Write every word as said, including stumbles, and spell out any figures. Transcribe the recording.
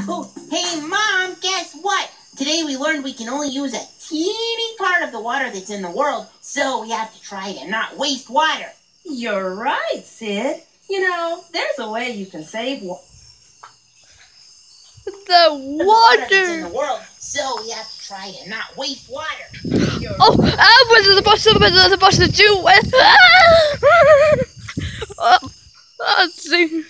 Oh, hey, Mom, guess what? Today we learned we can only use a teeny part of the water that's in the world, so we have to try to not waste water. You're right, Sid. You know, there's a way you can save water. The water. That's in the world, so we have to try to not waste water. You're oh, right. I was supposed to, was supposed to do with. Oh, let's see.